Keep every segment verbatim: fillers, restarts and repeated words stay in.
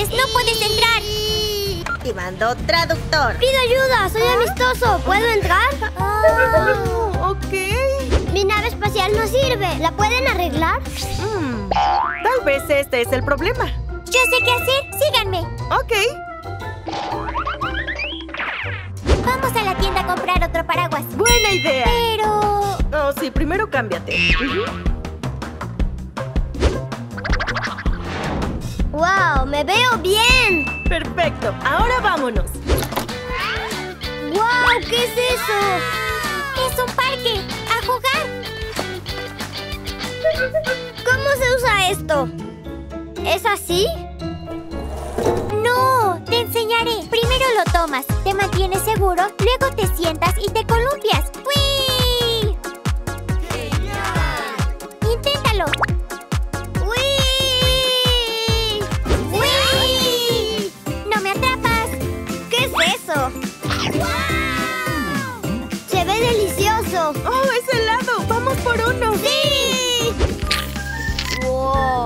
dientes, no puedes entrar. Activando traductor. Pido ayuda, soy amistoso. ¿Puedo entrar? Oh, ok. Mi nave espacial no sirve. ¿La pueden arreglar? Mm, tal vez este es el problema. Yo sé qué hacer, síganme. Ok. Vamos a la tienda a comprar otro paraguas. Buena idea. Pero... Oh, sí, primero cámbiate. Uh-huh. ¡Wow! ¡Me veo bien! Perfecto, ahora vámonos. ¡Wow! ¿Qué es eso? ¡Es un parque! ¡A jugar! ¿Cómo se usa esto? ¿Es así? ¡No! Te enseñaré. Primero lo tomas, te mantienes seguro, luego te sientas y te columpias. ¡Uy! ¡Genial! ¡Inténtalo! ¡Uy! ¡Uy! ¡No me atrapas! ¿Qué es eso? ¡Wow! ¡Se ve delicioso! ¡Oh, es helado! ¡Vamos por uno! ¡Sí! ¡Wow!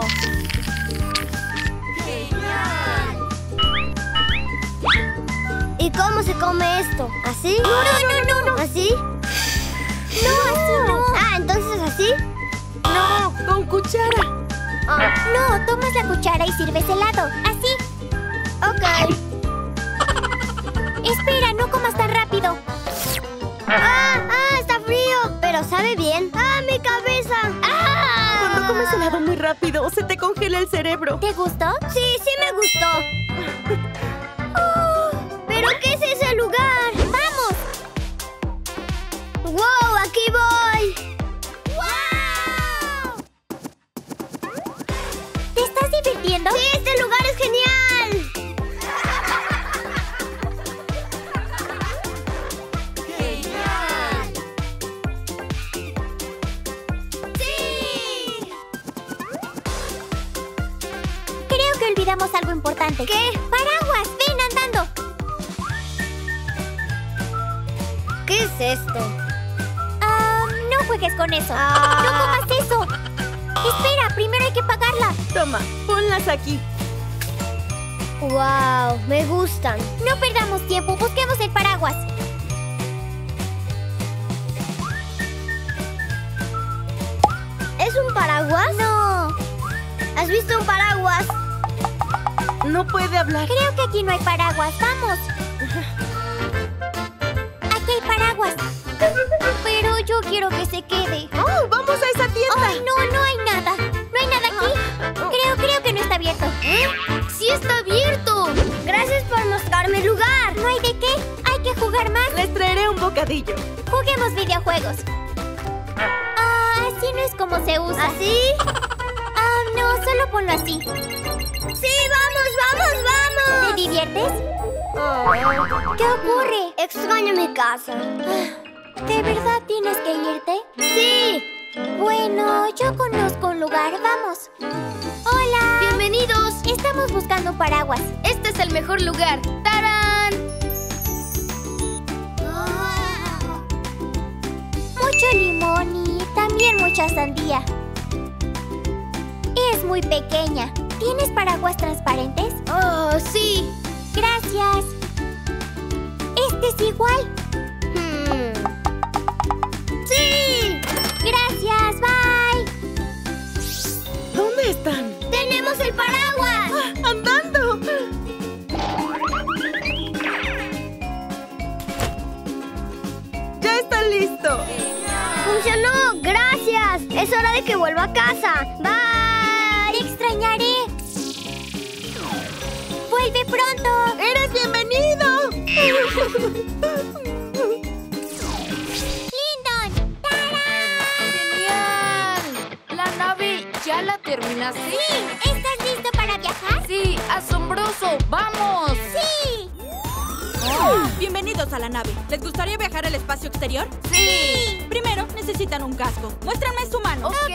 ¿Y cómo se come esto? ¿Así? No, no, no, no. ¿Así? No, así no. Ah, ¿entonces así? ¡No! ¡Con cuchara! Ah, No, tomas la cuchara y sirves helado. Así. ok. Espera, no comas tan rápido. ¡Ah! ¡Ah! Está frío, pero sabe bien. ¡Ah! ¡Mi cabeza! ¡Ah! Cuando comes helado muy rápido, se te congela el cerebro. ¿Te gustó? Sí, sí me gustó. ¿Pero qué es ese lugar? ¡Vamos! ¡Wow! ¡Aquí voy! ¡Wow! ¿Te estás divirtiendo? ¡Sí! ¡Este lugar es genial! ¡Genial! ¡Sí! Creo que olvidamos algo importante. ¿Qué? ¡Paraguas! ¡Ven andando! ¿Qué es esto? Ah, no juegues con eso. Ah. ¡No comas eso! Espera, primero hay que pagarla. Toma, ponlas aquí. ¡Wow! Me gustan. No perdamos tiempo, busquemos el paraguas. ¿Es un paraguas? No, ¿Has visto un paraguas? No puede hablar. creo que aquí no hay paraguas. ¡Vamos! Aquí hay paraguas. Pero yo quiero que se quede. ¡Oh, vamos a esa tienda! ¡Ay, no! No hay nada. No hay nada aquí. Creo, creo que no está abierto. ¿Eh? ¡Sí está abierto! Gracias por mostrarme el lugar. No hay de qué. Hay que jugar más. Les traeré un bocadillo. Juguemos videojuegos. Ah, así no es como se usa. ¿Así? Ah, no, solo ponlo así. ¡Sí, vamos, vamos, vamos! ¿Te diviertes? Oh. ¿Qué ocurre? Extraño mi casa. ¿De verdad tienes que irte? ¡Sí! Bueno, yo conozco un lugar. Vamos. ¡Hola! ¡Bienvenidos! Estamos buscando un paraguas. Este es el mejor lugar. ¡Tarán! Mucho limón y también mucha sandía. Es muy pequeña. ¿Tienes paraguas transparentes? ¡Oh, sí! Gracias. Este es igual. Hmm. ¡Sí! Gracias, bye. ¿Dónde están? ¡Tenemos el paraguas! ¡Ah, ¡andando! ¡Ya está listo! ¡Funcionó! ¡Gracias! Es hora de que vuelva a casa. ¡Bye! Te extrañaré. Vuelve pronto. ¡Eres bienvenido! Lyndon. ¡Tarán! ¡Genial! ¿La nave ya la terminaste? Sí. ¿Estás listo para viajar? ¡Sí! ¡Asombroso! ¡Vamos! Sí. Bienvenidos a la nave. ¿Les gustaría viajar al espacio exterior? ¡Sí! Primero, necesitan un casco. Muéstranme su mano. Ok.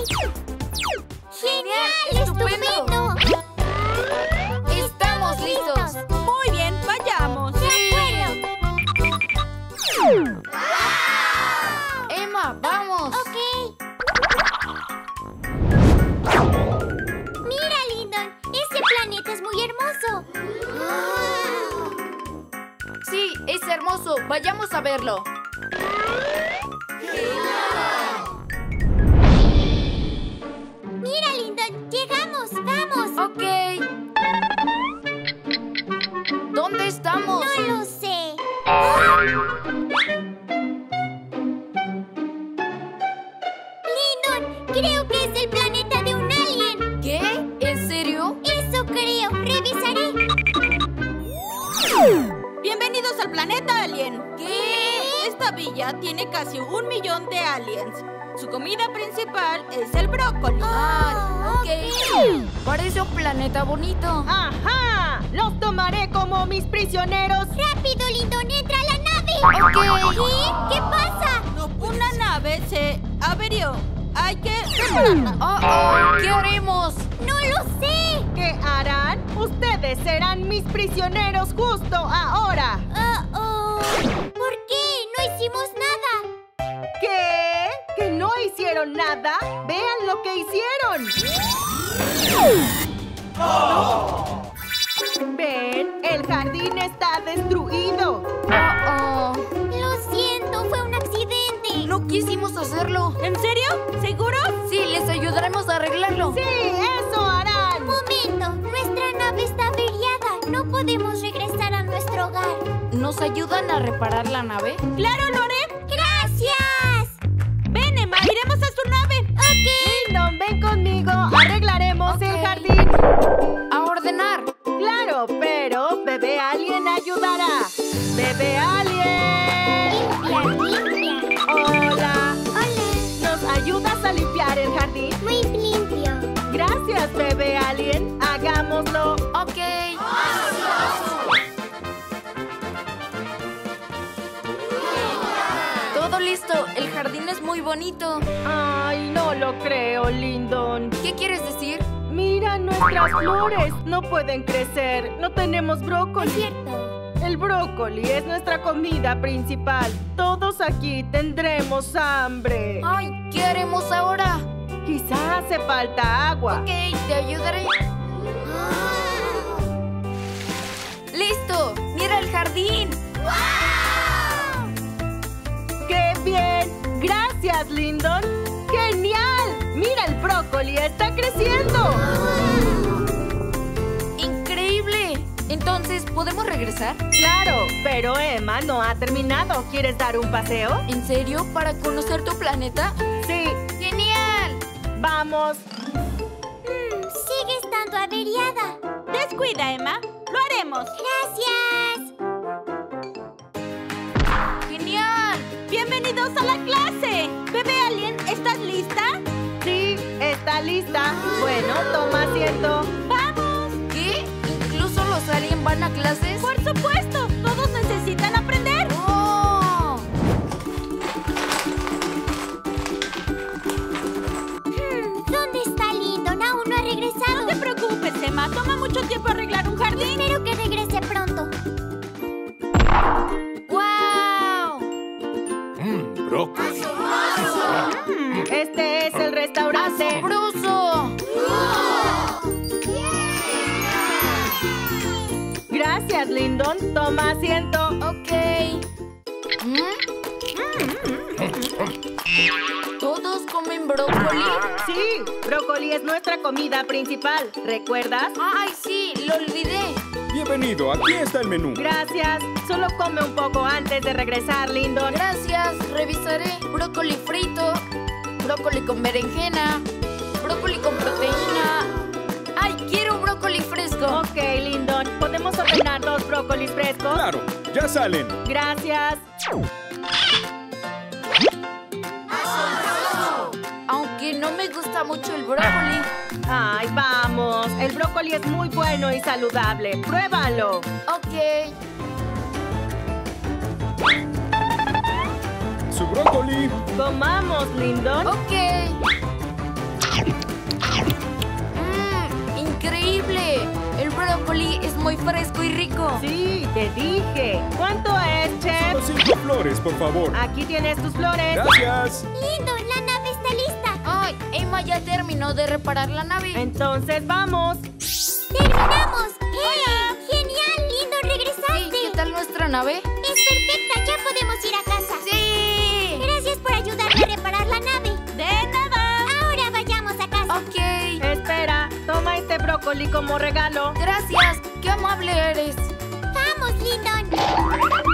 Genial. ¡Estupendo! Estupendo. ¡Estamos listos! Muy bien, vayamos. De acuerdo. ¡Emma, vamos! Ok. Mira, Lyndon. Este planeta es muy hermoso. hermoso! ¡Vayamos a verlo! Mira, Lyndon, llegamos, vamos. Ok. ¿Dónde estamos? No lo sé. Lyndon, creo que es el planeta de un alien. ¿Qué? ¿En serio? Eso creo. Revisaré. Bienvenidos al planeta alien. ¿Qué? Esta villa tiene casi un millón de aliens. Su comida principal es el brócoli. Ah, ok. Parece un planeta bonito. ¡Ajá! ¡Los tomaré como mis prisioneros! ¡Rápido, Lyndon! ¡Entra a la nave! Ok. ¿Qué? ¿Qué pasa? Una nave se averió. Hay que repararla. Oh, oh, ¿qué haremos? ¡No lo sé! ¿Qué harán? Ustedes serán mis prisioneros justo ahora. Oh, oh. ¿Por qué? No hicimos nada. ¿Qué? ¿Que no hicieron nada? ¡Vean lo que hicieron! ¿Ven? El jardín está destruido. Oh, oh. Lo siento, fue un accidente. No quisimos hacerlo. ¿En serio? ¿Seguro? Sí, les ayudaremos a arreglarlo. ¡Sí, eso harán! Momento, nuestra nave está averiada. No podemos regresar a nuestro hogar. ¿Nos ayudan a reparar la nave? ¡Claro, lo haré! ¡Gracias! Ven, Emma, iremos a su nave. Ok. Lyndon, ven conmigo. Arreglaremos Ok. el jardín. A ordenar. Claro, pero Bebé Alien ayudará. ¡Bebé Alien! Limpia, limpia. Hola. Hola. ¿Nos ayudas a limpiar el jardín? Muy limpio. Gracias, Bebé Alien. Hagámoslo. Ok. Todo listo. El jardín es muy bonito. Ay, no lo creo, Lyndon. ¿Qué quieres decir? Mira nuestras flores. No pueden crecer. No tenemos Es brócoli. cierto. El brócoli es nuestra comida principal. Todos aquí tendremos hambre. Ay, ¿qué haremos ahora? Quizá hace falta agua. Ok, te ayudaré. ¡Listo! ¡Mira el jardín! ¡Qué bien! ¡Gracias, Lyndon! ¡Genial! ¡Mira, el brócoli está creciendo! ¡Increíble! Entonces, ¿podemos regresar? Claro, pero Emma no ha terminado. ¿Quieres dar un paseo? ¿En serio? ¿Para conocer tu planeta? Sí, ¡Genial! vamos. Mm, sigue estando averiada. Descuida, Emma. Lo haremos. Gracias. ¡Genial! Bienvenidos a la clase. Bebé Alien, ¿estás lista? Sí, está lista. Bueno, toma asiento. ¡Vamos! ¿Qué? ¿Incluso los aliens van a clases? ¡Por supuesto! ¡Todos necesitan aprender! ¡Oh! Hmm, ¿dónde está Lyndon? Aún no ha regresado. No te preocupes, Emma. Toma mucho tiempo arreglar un jardín. Espero que regrese pronto. ¡Wow! Mmm, brócoli. Mm, este es el restaurante. ¡Asombroso! Gracias, Lyndon. Toma asiento. Ok. ¿Mm? ¿Todos comen brócoli? Sí, brócoli es nuestra comida principal. ¿Recuerdas? ¡Ay, sí! ¡Lo olvidé! Bienvenido, aquí está el menú. Gracias. Solo come un poco antes de regresar, Lyndon. Gracias. Revisaré. Brócoli frito. Brócoli con berenjena. Brócoli con proteína. ¡Ay, quiero brócoli fresco! Ok, Lyndon. ¿Podemos ordenar dos brócolis frescos? Claro, ya salen. Gracias. Aunque no me gusta mucho el brócoli. Ay, vamos. El brócoli es muy bueno y saludable. Pruébalo. Ok. Su brócoli. Comamos, Lyndon. Ok. Mmm, increíble. El brócoli es muy fresco y rico. Sí, te dije. ¿Cuánto es, chef? Solo cinco flores, por favor. Aquí tienes tus flores. Gracias. Lyndon, la nave está lista. Ay, Emma ya terminó de reparar la nave. Entonces, vamos. ¡Terminamos! ¡Hey! ¡Genial! ¡Lyndon, Sí, regresaste! ¿qué tal nuestra nave? Es perfecta, ya podemos ir a casa. ¡Sí! Gracias por ayudarme a reparar la nave. ¡De nada! Ahora vayamos a casa. Ok. Espera, toma este brócoli como regalo. Gracias. ¡Qué amable eres! ¡Vamos, Lyndon!